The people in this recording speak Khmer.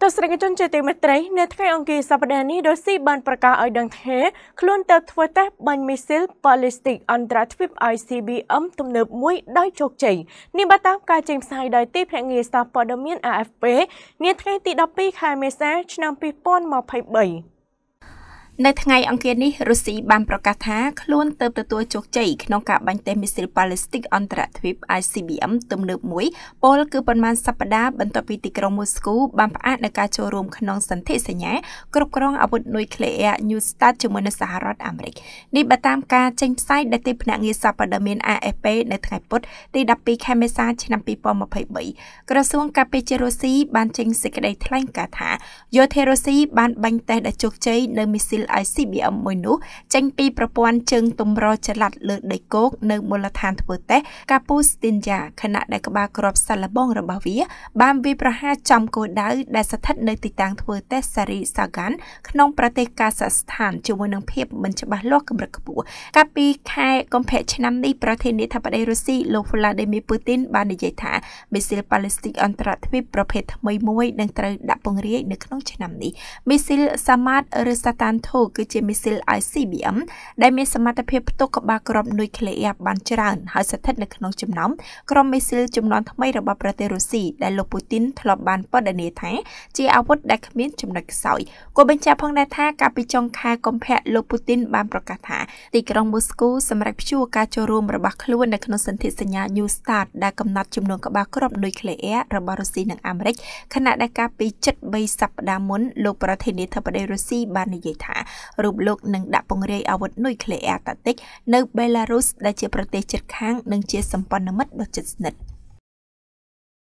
ទស្សនិកជនជាទីមេត្រីនៅថ្ងៃអង្គារសប្តាហ៍នេះរុស្ស៊ីបានប្រកាសឲ្យដឹងថាខ្លួនទៅធ្វើតេស្តបាញ់មីស៊ីលប៉ាឡេស្ទិកអន្តរទ្វីប ICBM ទំនើបមួយដោយជោគជ័យនេះបើតាមការចេញផ្សាយដោយទីភ្នាក់ងារសារព័ត៌មាន AFP នាថ្ងៃទី12ខែមេសាឆ្នាំ2023 នៅថ្ងៃអង្គារនេះរុស្ស៊ីបានប្រកាសថាខ្លួនទៅទទួលជោគជ័យក្នុងការបាញ់តេស្តមីស៊ីលប៉ាឡេស្ទិកអន្តរទ្វីប ICBM ទំនើបមួយពលគឺប៉ុន្មានសប្តាហ៍បន្ទាប់ពីទីក្រុងមូស្គូបានផ្អាកនៅការចូលរួមក្នុងសន្ធិសញ្ញាគ្រប់គ្រងអាវុធនុយក្លេអ៊ែរ New START ជាមួយនឹងសហរដ្ឋអាមេរិកនេះបើតាមការចេញផ្សាយដោយទីភ្នាក់ងារសារព័ត៌មាន AFP នៅថ្ងៃពុធទី12ខែមេសាឆ្នាំ2023ក្រសួងការពារជាតិរុស្ស៊ីបានចេញសេចក្តីថ្លែងការណ៍ថាយោធារុស្ស៊ីបានបាញ់តេស្តដោយជោគជ័យនៅមីស៊ីលICBM មួយនោះចេញពីប្រព័ន្ធជើងទម្រចល័តលើដីគោកនៅមូលដ្ឋានធ្វើតេស្តកាពូស្ទីនយ៉ាខណៈដែលក្បាលគ្រាប់សាឡបងរបស់វាបានវាយប្រហារចំគោលដៅដែលស្ថិតនៅទីតាំងធ្វើតេស្តសារីសាហ្គានក្នុងប្រទេសកាហ្សាស្ថានជាមួយនឹងភាពមិនច្បាស់លាស់កម្រិតខ្ពស់កាលពីខែកុម្ភៈឆ្នាំនេះប្រធានាធិបតីរុស្ស៊ីលោក Vladimir Putin បាននិយាយថាមីស៊ីលប៉ាឡេស្ទិកអន្តរទ្វីបប្រភេទថ្មីមួយនឹងត្រូវដាក់ពង្រាយនៅក្នុងឆ្នាំនេះមីស៊ីលសាម៉ាតឬសាតានធូគឺជាមីស៊ីល ICBM ដែលមានសមត្ថភាពផ្ទុកក្បាលគ្រាប់នុយក្លេអ៊ែរបានច្រើនហើយស្ថិតនៅក្នុងចំណោមក្រុមមីស៊ីលជំនាន់ថ្មីរបស់ប្រទេសរុស្ស៊ីដែលលោកពូទីនធ្លាប់បានបដិញ្ញាថាជាអាវុធដែលគ្មានចំណុចខ្សោយគួរបញ្ជាក់ផងដែរថាកាលពីចុងខែកុម្ភៈលោកពូទីនបានប្រកាសថាទីក្រុងមូស្គូសម្រេចព្យួរការចូលរួមរបស់ខ្លួននៅក្នុងសន្ធិសញ្ញា New START ដែលកំណត់ចំនួនក្បាលគ្រាប់នុយក្លេអ៊ែររបស់រុស្ស៊ីនិងអាមេរិកខណៈដែលកាលពីជិត3សប្តាហ៍មុនលោកប្រធានាធិបតីរុស្ស៊ីបាននិយាយថារូបលោកនឹងដាក់ពង្រាយអាវុធនុយក្លេអ៊ែរតាតិចនៅបេឡារុសដែលជាប្រទេសជិតខាងនិងជាសម្ព័ន្ធមិត្តដ៏ជិតស្និទ្ធ